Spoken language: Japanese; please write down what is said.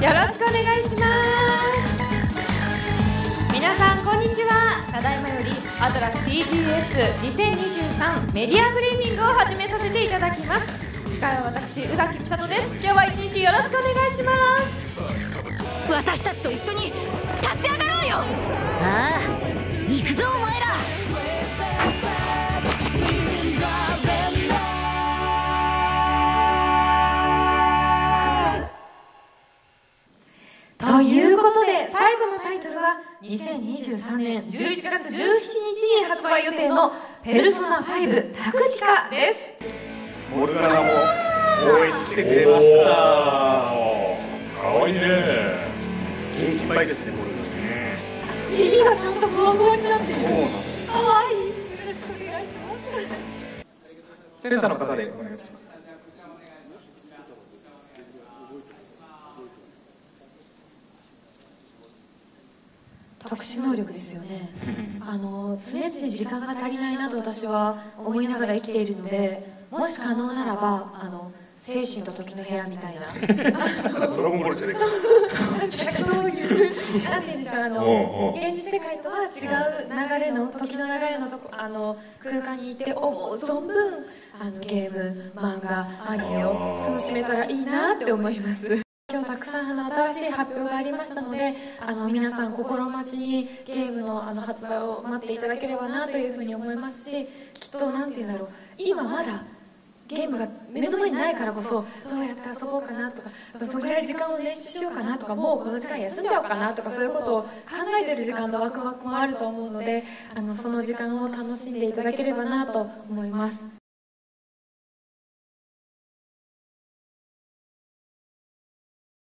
よろしくお願いします。皆さんこんにちは。ただいまよりアトラス TGS2023 メディアフレーミングを始めさせていただきます。司会は私宇垣美里です。今日は一日よろしくお願いします。 私たちと一緒に立ち上がろうよ。ああ、行くぞお前ら。 ということで最後のタイトルは2023年11月17日に発売予定のペルソナ5タクティカです。 モルガナも応援に来てくれました。 かわいいね。 元気いっぱいですね、モルガナね。 耳がちゃんとふわふわになっている。かわいい。よろしくお願いします。 センターの方でお願いします。 特殊能力ですよね。常々時間が足りないなと私は思いながら生きているので、もし可能ならば精神と時の部屋みたいなドラゴンボールじゃねえか。 そういうなんて言うんでしょう、現実世界とは違う流れの時の流れの空間にいて思う存分ゲーム、漫画、アニメを楽しめたらいいなって思います。今日たくさん新しい発表がありましたので、皆さん心待ちにゲームの発売を待っていただければなというふうに思いますし、きっとなんて言うんだろう、今まだゲームが目の前にないからこそどうやって遊ぼうかなとか、どのぐらい時間を捻出しようかなとか、もうこの時間休んじゃおうかなとか、そういうことを考えてる時間のワクワクもあると思うので、その時間を楽しんでいただければなと思います。